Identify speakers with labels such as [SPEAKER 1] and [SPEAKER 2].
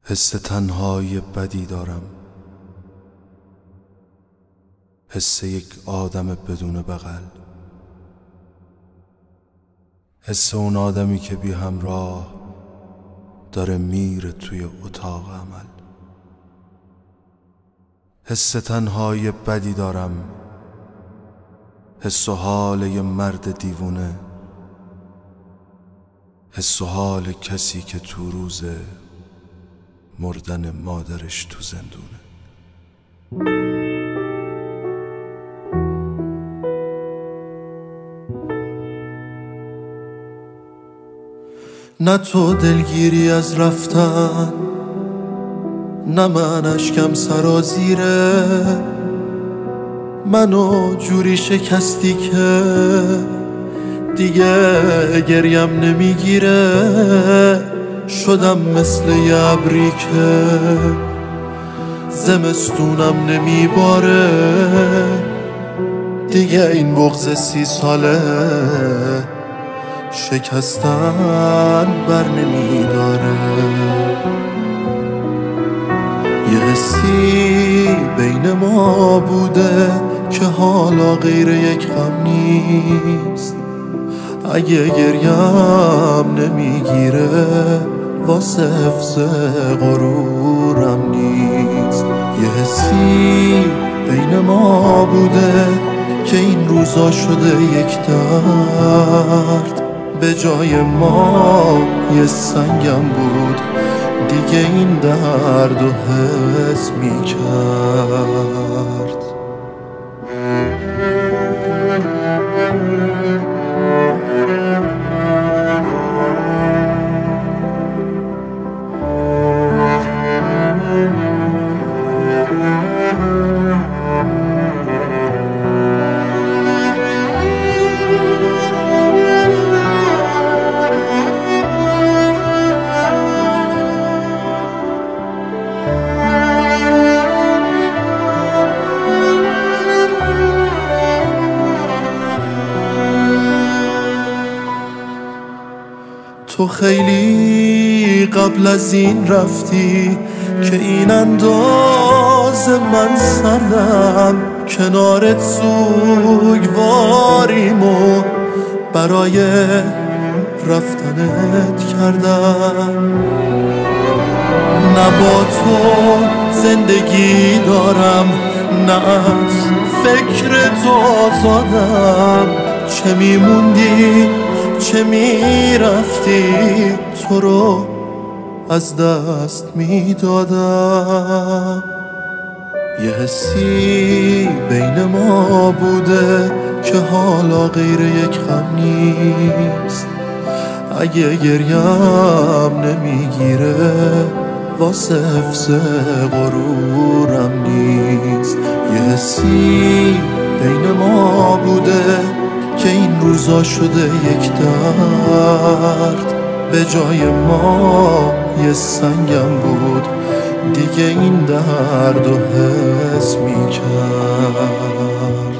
[SPEAKER 1] حس تنهایی بدی دارم، حس یک آدم بدون بغل، حس اون آدمی که بی همراه داره میره توی اتاق عمل. حس تنهایی بدی دارم، حس و حال یه مرد دیوونه، حس و حال کسی که تو روز مردن مادرش تو زندونه. نه تو دلگیری از رفتن، نه من اشکم سرازیره، منو جوری شکستی که دیگه گریم نمیگیره. شدم مثل یه ابری که زمستونم نمیباره، دیگه این بغض 30 ساله شکستن بر نمیداره. یه حسی بین ما بوده که حالا غیر یک غم نیست، اگه گریم نمیگیره واسه حفظ غرورم نیست. یه حسی بین ما بوده که این روزا شده یک درد، به جای ما یه سنگم بود دیگه این درد و حس میکرد. تو خیلی قبل از این رفتی که این اندازه من سردم، کنارت سوگواریمو برای رفتنت کردم. نه با تو زندگی دارم، نه از فکر تو آزادم. چه میموندی چه میرفتی، تو رو از دست میدادم. یه حسی بین ما بوده که حالا غیر یک غم نیست، اگه گریم نمیگیره واسه حفظ غرورم نیست. یه حسی بین ما بوده که این روزا شده یک درد، به جای ما یه سنگم بود دیگه این درد و حس میکرد.